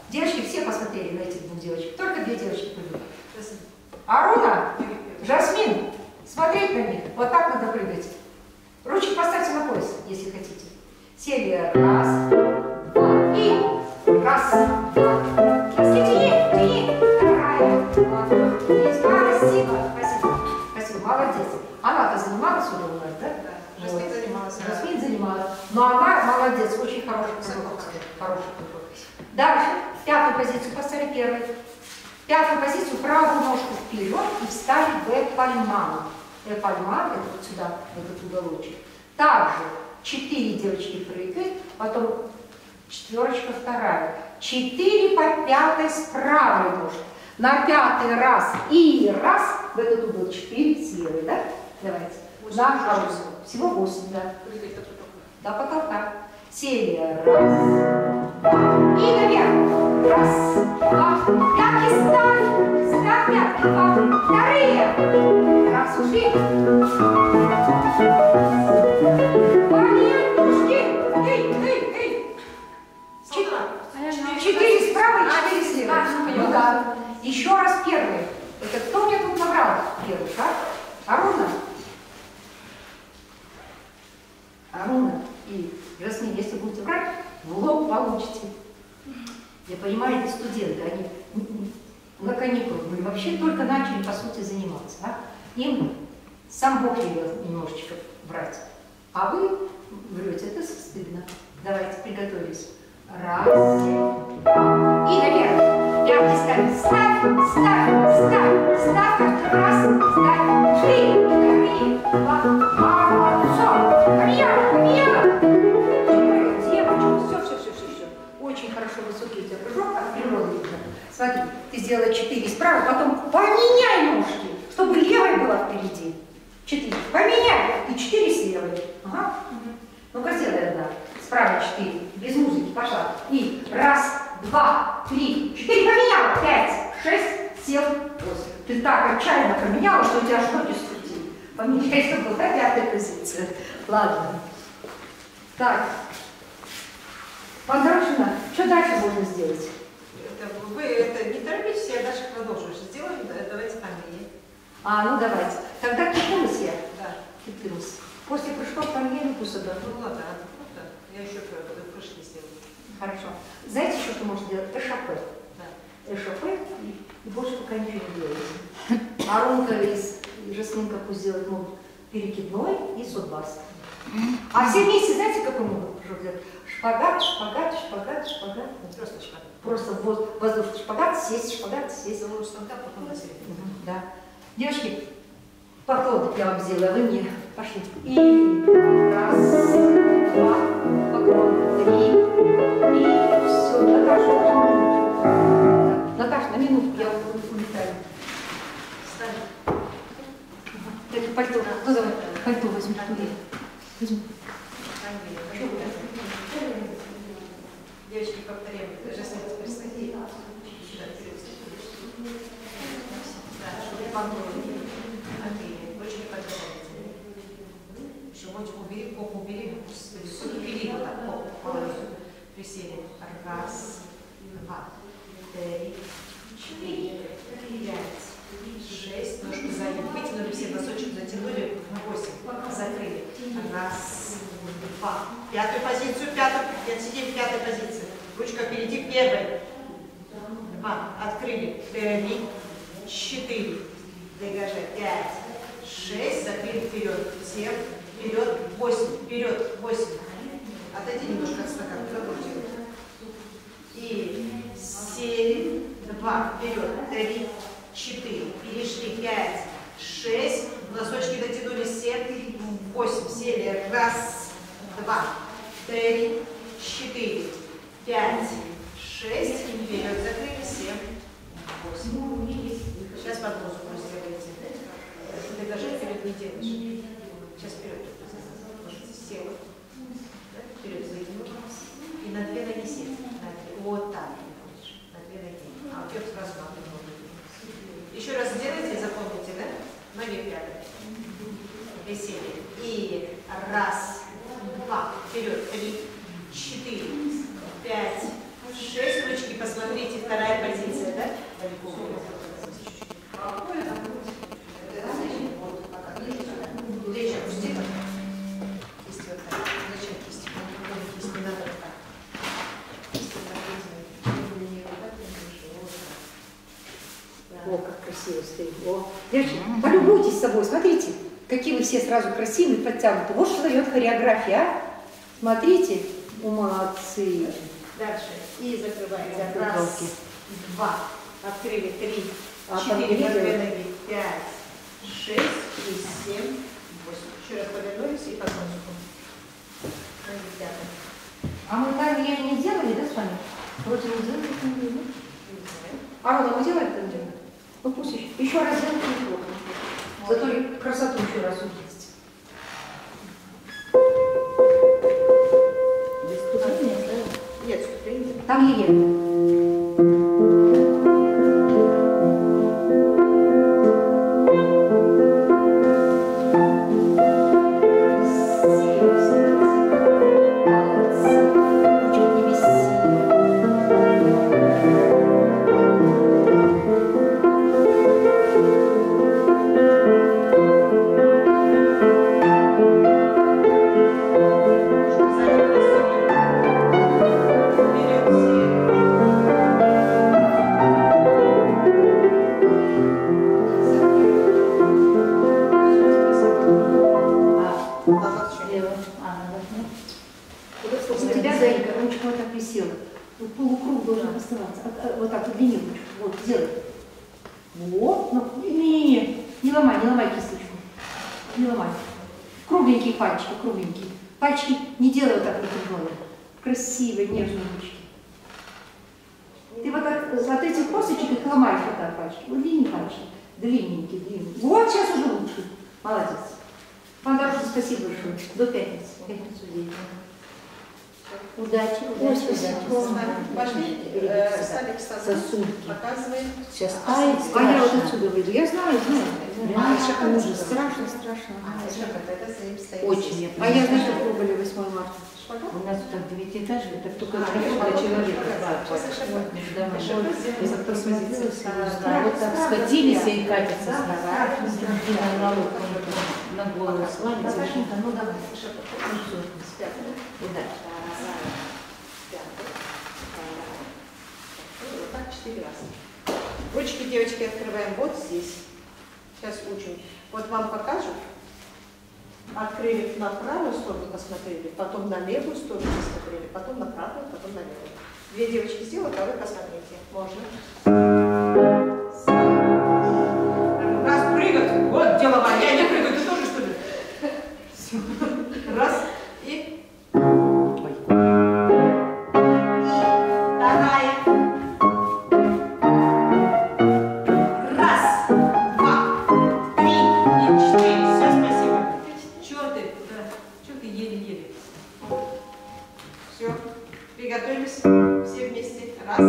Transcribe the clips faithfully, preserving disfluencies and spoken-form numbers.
Девочки все посмотрели на этих двух девочек. Только две девочки прыгают. Аруна, Жасмин, смотреть на них. Вот так надо прыгать. Ручки поставьте на пояс, если хотите. Сели. Раз, два. И раз, два. Если тяни, тяни. Вторая. И спасибо, спасибо. Спасибо, молодец. Она-то занималась уже у нас, да? Да. Жасмин занималась. Жасмин занималась. Но она молодец, очень хороший прыжок. Хороший прыжок. Дальше. Пятую позицию поставили первой. Пятую позицию, правую ножку вперед и встали в эпальман. Эпальман, это вот сюда, в этот уголочек. Также четыре девочки прыгают, потом четверочка вторая. Четыре по пятой с правой ножки. На пятый раз и раз в этот угол четыре с левой, да? Давайте. На хорошую. Всего восемь, да. До потолка. Сели. Раз, два. И наверх. Раз, два. Пятки стали. Ставь пятки. Два. Вторые. Раз, ушли. Ваня, ушли. Эй, эй, эй. Четыре справа и четыре слева. Ну да. Еще раз первый. Это кто мне тут набрал первый, а? Аруна? Аруна и Жасмин, если будете брать, в лоб получите. Я понимаю, это студенты, они на каникулах были, вообще только начали, по сути, заниматься. Да? Им сам Бог велел немножечко брать. А вы врете, это стыдно. Давайте, приготовились. Раз, два, и наверх. Пятки ставим. Ставь, ставь, ставь, ставь каждый раз, ставь. Три, три, два, молодцом. Камьяна, камьяна. Девочка, все, все, все, все, все. Очень хорошо высокий у тебя прыжок, от природы видно. Смотри, ты сделала четыре справа, потом поменяй ножки, чтобы левая была впереди. Четыре. Поменяй. И четыре с левой. Ага. Ну-ка, сделай одна. Справа четыре. Без музыки. Пошла. И раз, два, три, четыре. Поменяла. Пять, шесть, семь, восемь. Ты так отчаянно поменяла, что у тебя аж ноги скрутили. Поменяй, чтобы была пятая позиция. Ладно. Так. Подружина, что дальше можно сделать? Это, вы это, не торопитесь, я дальше продолжу. Сделаем, давайте память. А, ну давайте. Тогда кипнулась я. Да. Кипнулась. После прыжков там я не кусаю. Ну ладно, ну, да. Я еще прыжки сделаю. Хорошо. Знаете, что ты можешь делать? Эшафе. Да. Эшафе и больше пока ничего не делаете. Арунка и Жасминка пусть делают могут перекидной и судбас. А все вместе, знаете, какой могут прыжок делать? Шпагат, шпагат, шпагат, шпагат. Просто шпагат. Просто вот воздушный шпагат, сесть, шпагат, сесть. Думаю, что там потом на середину. Да. Девушки, поклон я вам сделала, вы мне пошли. И раз, два, поклон, три, и все. Наташа, Наташа, Наташа, на минутку я улетаю. Встань. Это пальто. Ну давай, пальто возьми. Возьми. Девочки, повторяем. Жасмин, представьте. Очень подготовительный. Животик убери, попу убери, убери вот так, попу, половину. Присели. Раз, два, три, четыре, пять, шесть. Ножку сзади вытянули, все носочек затянули. Восемь. Закрыли. Раз, два. Пятую позицию, пятую. Сидим в пятой позиции. Ручка впереди, первой. Два. Открыли. Три, четыре. Дегаже. Пять, шесть. Закрыли вперед. Семь. Вперед. Восемь. Вперед. Восемь. Отойди немножко от стакана. И семь. Два. Вперед. Три, четыре. Перешли. Пять, шесть. Носочки дотянули. Семь, восемь. Сели. Раз, два, три, четыре, пять, шесть. Вперед. Закрыли. Семь, восемь. Сейчас под музыку сделаете. Ты даже вперед не делаешь. Сейчас вперед. Села. Вперед вытянула. И на две ноги сесть. Вот так. На две ноги. А вперед сразу на одну ногу. Еще раз сделайте и запомните, да? Ноги прямо. И сели. И раз, два, вперед. Три, четыре, пять, шесть. Ручки посмотрите. красиво стоит. О, девочки, полюбуйтесь собой, смотрите, какие вы все сразу красивые, подтянуты. Вот что дает хореография, а? Смотрите, о, молодцы. Дальше. И закрываем. Закрывайте. Раз, два, открыли, три, А четыре, там на две видео? ноги, пять, шесть, и семь, восемь. Еще раз повернулись и под музыку. Ноги пятая. А мы так я не делали, да, с вами? Вроде не делали, не делали. А Рома, мы делали там делали? Ну пусть еще, еще раз делать неплохо. Зато и красоту еще раз увидите. Нет, ступени. Там Елена. У тебя, Гаинька, ручка вот так висела. Вот полукруг должен оставаться. А, а, вот так, удлини ручку. Вот, сделай. Вот. Ну, не-не-не. Не ломай, не ломай кисточку. Не ломай. Кругленькие пальчики, кругленькие. Пальчики не делай вот так выпрямленные. Красивые, нежные ручки. Ты вот так, от этих косточек их ломаешь вот так пальчики. Удлини пальчики. Длинненькие, длинненькие. Вот, сейчас уже лучше. Молодец. Пандаруша, спасибо большое. До пятницы. Пятницу день. Удачи, удачи, удачи. Пошли, э, стали к сосудки. Показываем. Сейчас. А, а я вот отсюда выйду. Я знаю, знаю. А, А, это ужас. Страшно, страшно. А, это за ним стоит. Очень. А я, знаешь, что пробовали восьмое марта? Шпагат? У нас тут девятиэтажка, так только А, хорошо шпагат, для человека. шпагат. Вот, Сейчас шпагат. вот, между домами. Шпагат Вот, сделаем. и вот посмотрите, Страшно, да, вот так страшно, скатились да. и катятся Да, страшно. страшно. И на лоб, на голову славится. Покажи-ка, Ну давай. Ну все, удачи. Вот так четыре раза. Ручки, девочки, открываем вот здесь. Сейчас учим. Вот вам покажут. Открыли на правую сторону, посмотрели, потом на левую сторону посмотрели, потом на правую, потом на левую. Две девочки сделают, а вы посмотрите. Можно. Раз, прыгать. Вот деловая. Я не прыгаю, ты тоже, что ли? Все. Раз. И... Вторая. Раз, два, три и четыре. Все, спасибо. Чего ты? Да. Чего ты еле-еле? Все. Приготовились. Все вместе. Раз.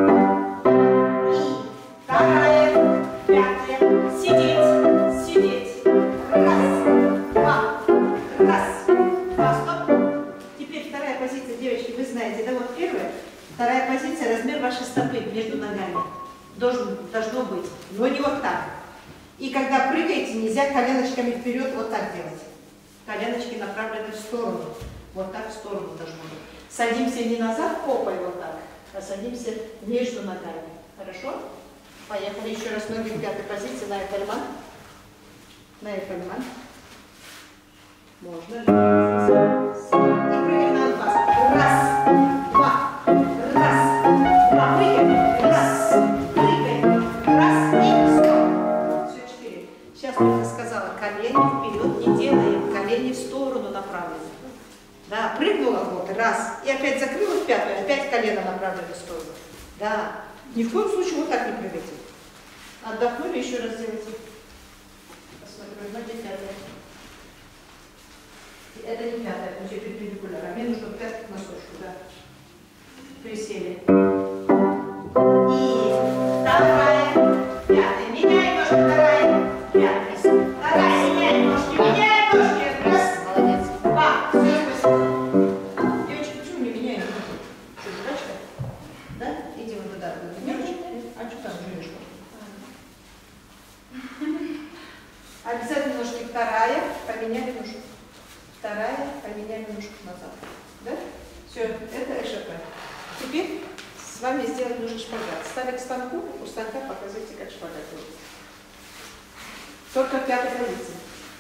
И вторая. Пятая. Сидеть. Сидеть. Раз. Два. Раз. Два. Стоп. Теперь вторая позиция, девочки, вы знаете, да, вот первая. Вторая позиция, размер вашей стопы между ногами. Должен, должно быть, но не вот так. И когда прыгаете, нельзя коленочками вперед вот так делать. Коленочки направлены в сторону. Вот так в сторону должно быть. Садимся не назад попой вот так, а садимся между ногами. Хорошо? Поехали еще раз ноги в пятой позиции. На Эфельман. На Эфельман. Можно. И прыгаем на анфас. Раз, два, раз, два, прыгаем, раз, прыгаем, раз и стоп. Все, четыре. Сейчас только сказала, колени вперед не делаем, колени в сторону направлены. Да, прыгнула вот, раз, и опять закрыла в пятую, опять колено направлено в сторону. Да, ни в коем случае вот так не прыгайте. Отдохнули, еще раз делайте. Посмотрю, ноги пятая. Это не пятая, это уже перпендикуляр. А мне нужно пятку носочку, да. Присели. И вторая, пятая. Меняем ножки, вторая, пятая. Вторая, меняем ножки, меняем ножки. Раз, Молодец. два. Все, спасибо. Девочки, почему не меняем? Что, дурачка? Да? Иди вот туда. Девочки, а что там живешь? Обязательно ножки вторая, поменяли ножку. Вторая, поменяли ножку назад. Да? Все, это эшапе. Теперь с вами сделать нужно шпагат. Стали к станку, у станка показывайте, как шпагат делать. Только в пятой позиции.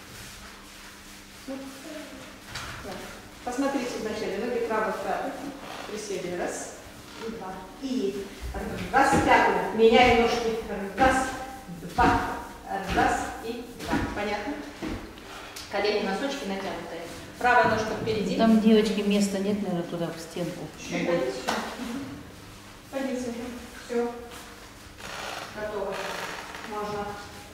Так. Посмотрите вначале, ноги правой в пятую. Присели. Раз, два. И раз, пятую. Меняем ножки. Раз, два. Раз и два. Понятно? Колени, носочки натянутые. Правая ножка впереди. Там, девочки, места нет, наверное, туда, в стенку. Пойдите. Пойдите. Все. Готово. Можно.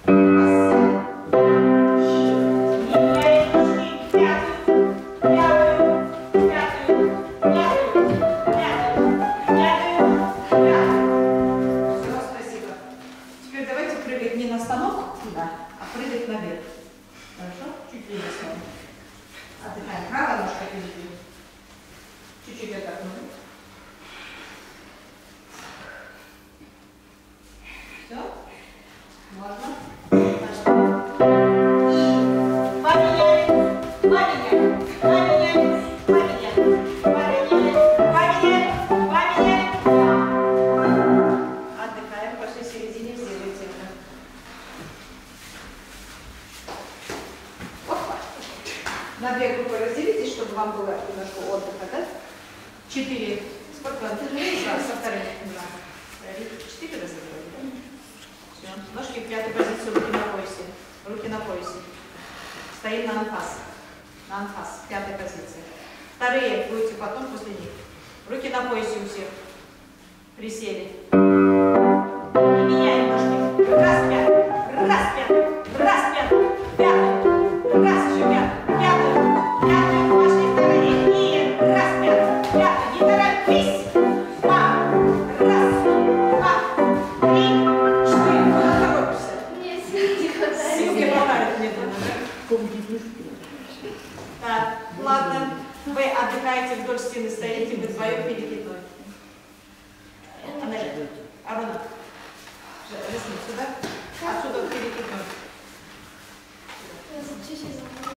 На две группы разделитесь, чтобы вам было немножко отдыха, да? Четыре. Сколько? Ты же видишь, со вторым? Четыре раза делали, да? Все. Ножки в пятой позиции, руки на поясе. Руки на поясе. Стоим на анфас. На анфас. Пятая позиция. Вторые будете потом после них. Руки на поясе у всех. Присели.